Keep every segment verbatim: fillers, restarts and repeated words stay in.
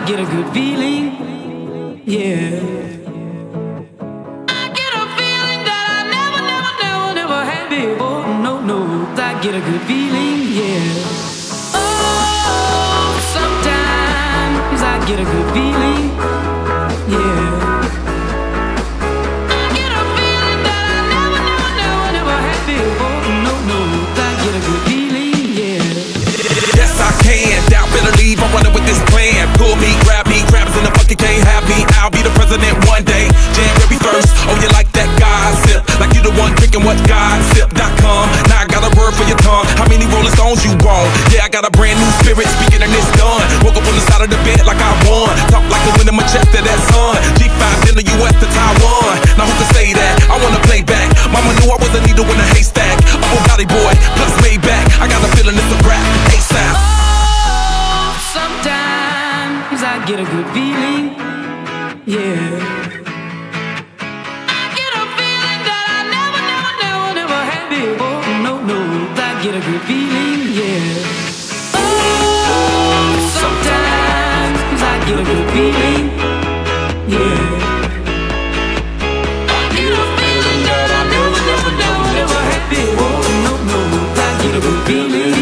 get a good feeling, yeah. I get a feeling that I never, never, never, never had before. No, no, I get a good feeling, yeah. Oh, sometimes I get a good feeling, yeah. I get a feeling that I never, never, never, never had before. No, no, I get a good feeling, yeah. Yes, I can. Doubt, better leave. I'm running with this plan. Pull me, grab me, grabs in the bucket can't have me. I'll be the president one day. January first. Oh, you like that gossip? Like you the one drinking what gossip dot com. Now I got a word for your tongue. How many Rolling Stones you want? Yeah, I got a brand new spirit speaking and it's done. Woke up on the side of the bed like I won. Talk like the wind in my chest to that sun. G five in the U S to Taiwan. Now who can say that? I wanna play back. Mama knew I was a needle in a haystack. A Bugatti boy plus Maybach. I got a feeling it's a rap. ASAP. Oh, sometimes I get a good feeling, yeah. I get a feeling that I never, never, never, never had before. No, no, I get a good feeling, yeah. Oh, sometimes I get a good feeling, yeah. I get a feeling that I never, never, never, never had before. No, no, I get a good feeling.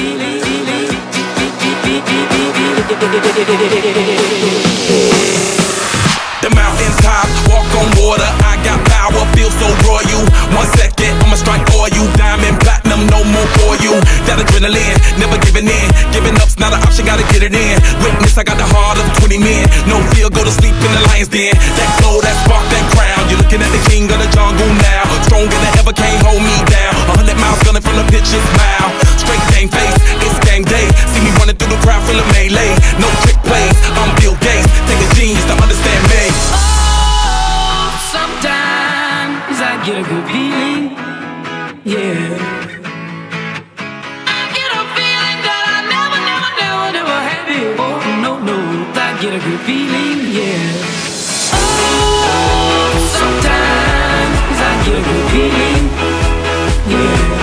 The mountain top, walk on water. I got power, feel so royal. One second, I'ma strike oil. Diamond, platinum, no more for you. That adrenaline, never giving in. Giving up's not an option, gotta get it in. Witness, I got the heart of twenty men. No fear, go to sleep in the lion's den. That glow, that spark, that crown. You're looking at the king of the jungle now. Stronger than ever, can't hold me down. A hundred miles gunning from the pitcher's mouth. Straight game face, it's game day. See me running through the crowd full of melee. No trick plays, I'm Bill Gates. Take a genius to understand me. Oh, sometimes I get a good feeling, yeah. I get a feeling that I never, never, never, never had before. No, no, I get a good feeling, yeah. Oh, sometimes I get a good feeling, yeah.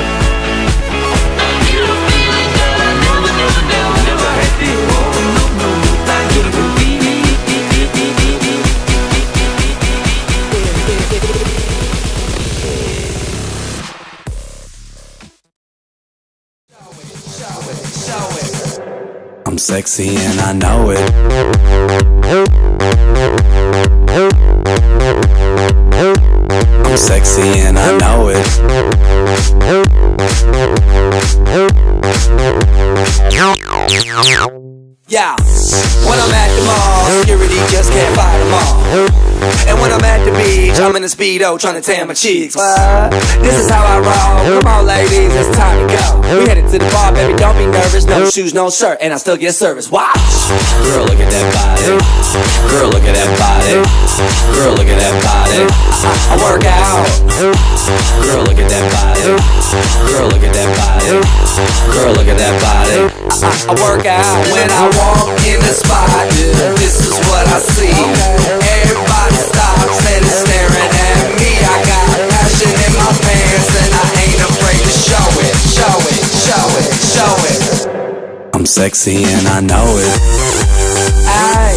I'm sexy and I know it. I'm sexy and I know it. Yeah, when I'm at the mall, security just can't fight them all. And when I'm at the beach, I'm in a Speedo trying to tan my cheeks. What? This is how I roll. Come on ladies, it's time to go. We headed to the bar, baby, don't be nervous. No shoes, no shirt, and I still get service. Watch! Girl, look at that body. Girl, look at that body. Girl, look at that body. I, I work out. Girl, look at that body. Girl, look at that body. Girl, look at that body. I, I, I work out. When I walk in the spot, this is what I see. Everybody stops and is staring at me. I got passion in my pants and I ain't afraid to show it. Show it, show it, show it. I'm sexy and I know it. Aye.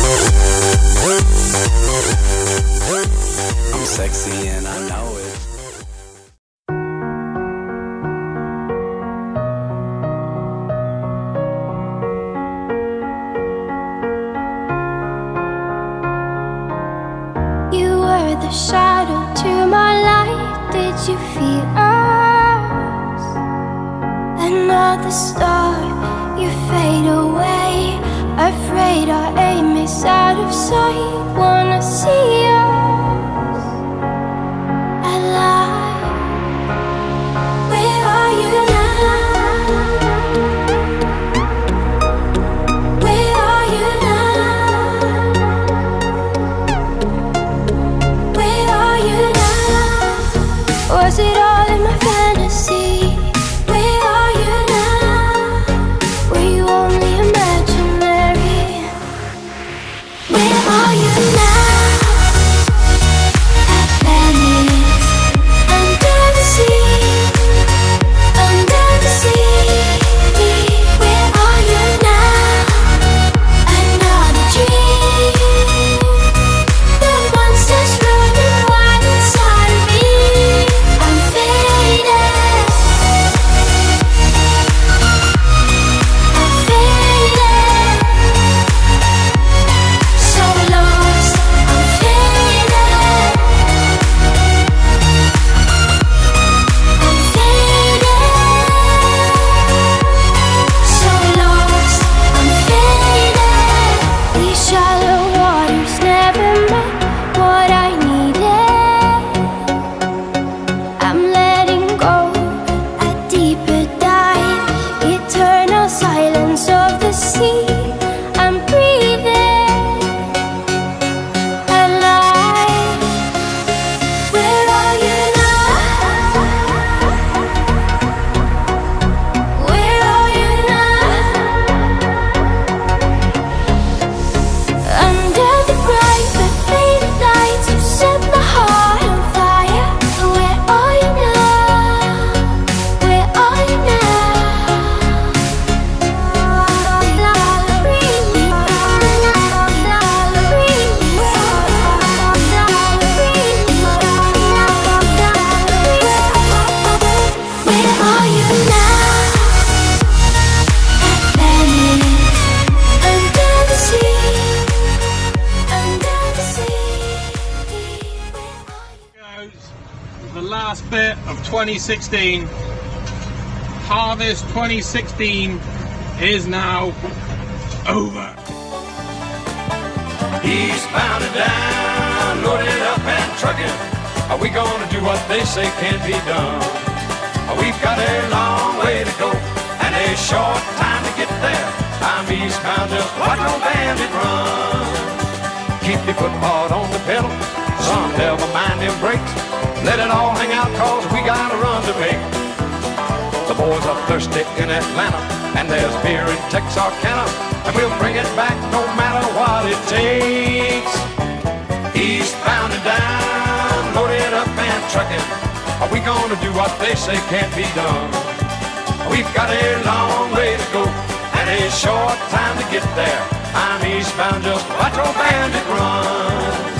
I'm sexy and I know it. The shadow to my light, did you feel us? Another star, you fade away. Afraid our aim is out of sight. Wanna see us alive. Where are you now? Where are you now? Was it all in my fantasy? Where are you now? Were you only imaginary? Where are you now? the last bit of twenty sixteen. Harvest twenty sixteen is now over. Eastbound and down, loaded up and trucking. Are we gonna do what they say can't be done? We've got a long way to go and a short time to get there. I'm eastbound, just watch no bandit run. Keep your foot hard on the pedal, son, never mind them brakes. Let it all hang out, cause we got a run to make. The boys are thirsty in Atlanta, and there's beer in Texarkana, and we'll bring it back no matter what it takes. Eastbound and down, loaded up and trucking. Are we gonna do what they say can't be done? We've got a long way to go and a short time to get there. I'm eastbound, just watch old bandit run.